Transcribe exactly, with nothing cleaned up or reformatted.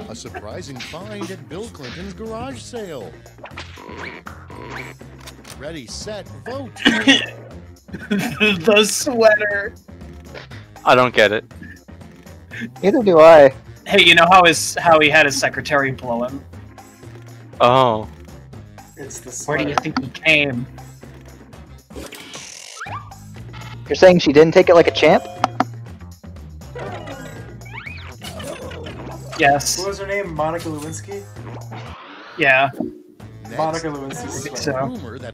A surprising find at Bill Clinton's garage sale. Ready, set, vote. The sweater. I don't get it. Neither do I. Hey, you know how his how he had his secretary blow him? Oh. It's the Where sweater. do you think he came? You're saying she didn't take it like a champ? Yes. What was her name? Monica Lewinsky? Yeah. Monica Next, Lewinsky's I think sweater. so. rumor that